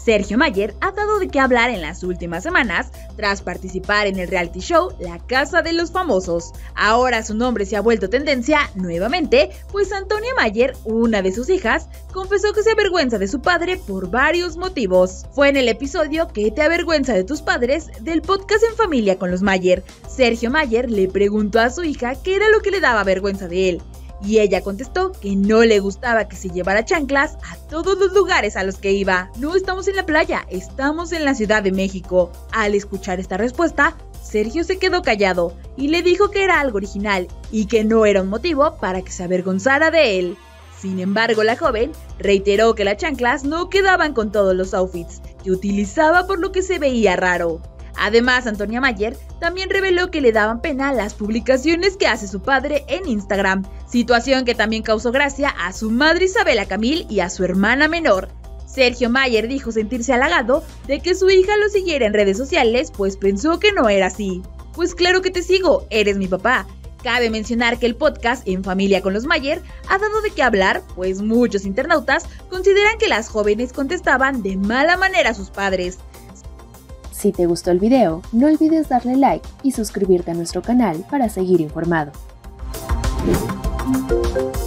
Sergio Mayer ha dado de qué hablar en las últimas semanas tras participar en el reality show La Casa de los Famosos. Ahora su nombre se ha vuelto tendencia nuevamente, pues Antonia Mayer, una de sus hijas, confesó que se avergüenza de su padre por varios motivos. Fue en el episodio ¿Qué te avergüenza de tus padres? Del podcast En Familia con los Mayer. Sergio Mayer le preguntó a su hija qué era lo que le daba vergüenza de él. Y ella contestó que no le gustaba que se llevara chanclas a todos los lugares a los que iba. No estamos en la playa, estamos en la Ciudad de México. Al escuchar esta respuesta, Sergio se quedó callado y le dijo que era algo original y que no era un motivo para que se avergonzara de él. Sin embargo, la joven reiteró que las chanclas no quedaban con todos los outfits que utilizaba, por lo que se veía raro. Además, Antonia Mayer también reveló que le daban pena las publicaciones que hace su padre en Instagram, situación que también causó gracia a su madre Isabela Camil y a su hermana menor. Sergio Mayer dijo sentirse halagado de que su hija lo siguiera en redes sociales, pues pensó que no era así. Pues claro que te sigo, eres mi papá. Cabe mencionar que el podcast En Familia con los Mayer ha dado de qué hablar, pues muchos internautas consideran que las jóvenes contestaban de mala manera a sus padres. Si te gustó el video, no olvides darle like y suscribirte a nuestro canal para seguir informado.